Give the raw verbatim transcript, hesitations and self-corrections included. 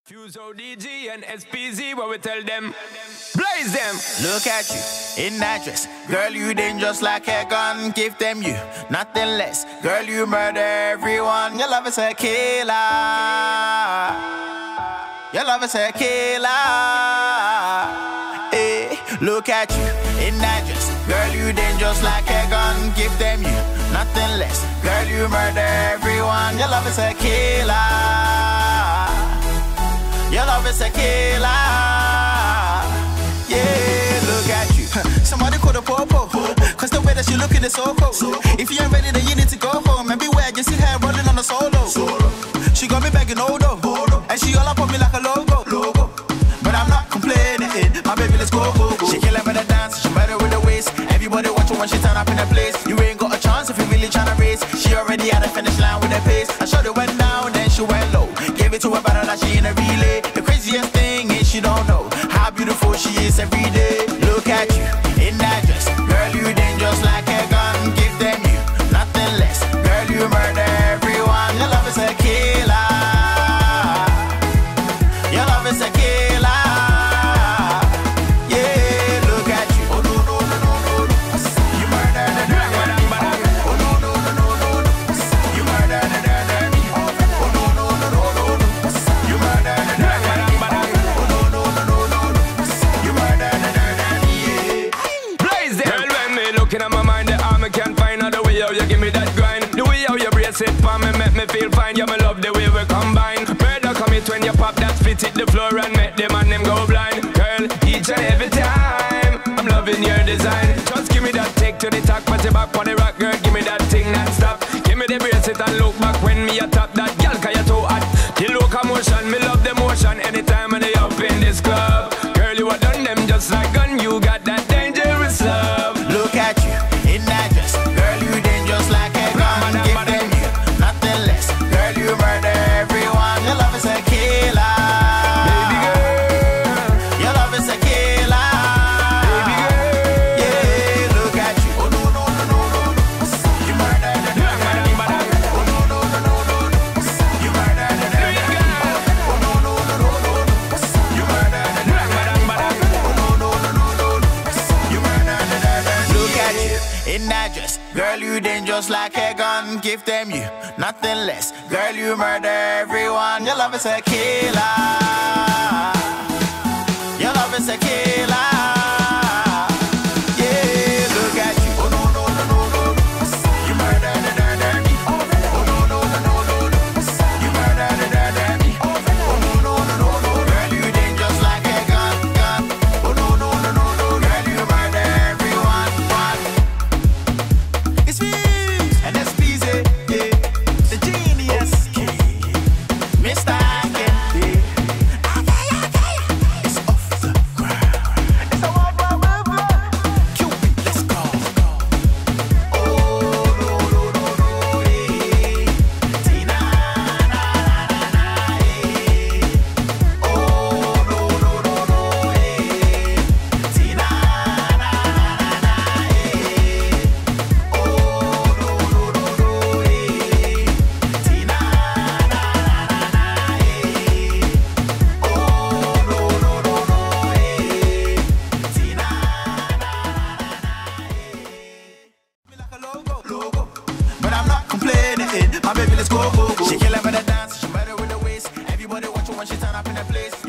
Fuse O D G and S P Z, what we tell them, blaze them. Look at you, in that dress. Girl, you dangerous like a gun. Give them you, nothing less. Girl, you murder everyone. Your love is a killer. Your love is a killer. Hey, look at you, in that dress. Girl, you dangerous like a gun. Give them you, nothing less. Girl, you murder everyone. Your love is a killer. Your love is a killer. Yeah, look at you. Somebody call the popo, cause the way that she looking is so cold. If you ain't ready, then you need to go home. And beware, you see her rolling on a solo. She got me begging Odo, and she all up on me like a logo. But I'm not complaining, my baby, let's go, go, go. She killing with the dance, she better with the waist. Everybody watch her when she turn up in the place. You ain't got a chance if you really tryna race. She already at the finish line with her pace. I shot it went down, then she went low. Gave it to her better than she in a relay. The craziest thing is she don't know how beautiful she is every day. Look at you, in that dress. Girl, you dangerous like a gun. Give them you, nothing less. Girl, you murder everyone. Your love is a killer. Your love is a killer. Yeah, look at you. Oh no no no no no. You murder the dirty. Oh no no no no no. You murder the dirty. Oh no no no no no. You murder the dirty. Oh no no no no no. You murder the dirty. Blaze them. Girl, when me looking at my mind, the arm I can't find out the way how you give me that grind. The way how you brace it for me make me feel fine. Yeah, me love the way we combine. Murder come it when you pop that spit hit the floor and make them and them go blind. Girl, each and every time I'm loving your design. Just give me that take to the talk, put your back on the rock, girl. Give me that thing that stop. Give me the brace it and look back when me a tap that girl, cause you too hot. The locomotion, me love the motion. Anytime when they up in this club, girl, you a done them just like gun. You got that dangerous love. Look at you, in that dress. Girl, you dangerous like a gun. Give them you, nothing less. Girl, you murder everyone. Your love is a killer. Baby girl, Your love is a killer. baby girl. Yeah, look at you. Oh no no no no no. You murder the dirty. Oh no no no no no. You murder the dirty. Oh no no no no no. You murder the dirty. Oh no no no no no. You murder the dirty. Look at you, in that dress. Girl, you dangerous like a gun. Give them you, nothing less. Girl, you murder everyone. Your love is a killer. Your love is a killer. Yeah, look at you. Oh no no no no no. You murder the dirty. Oh no no no no no. You murder the dirty. Oh no no no no no. Girl, you dangerous like a gun, gun. Oh no no no no no. Girl, you murder everyone, one. It's Fuse and S P Z, yeah. The genius kid, Mister Kid. It's off the ground. It's a wild, wild, wild, wild. Cupid, let's go. Oh no no no no, eh. Tina na na na na, eh. Oh no no no no, eh. Tina na na na na, eh. Oh no no no no, eh. Tina na na na na, eh. Oh no no no no, eh. Tina na na na na, eh. Me like a logo, logo. But I'm not complaining, my baby, let's go, go, go. She killing with the dance, she better with the waist. Everybody watch her when she turn up in the place.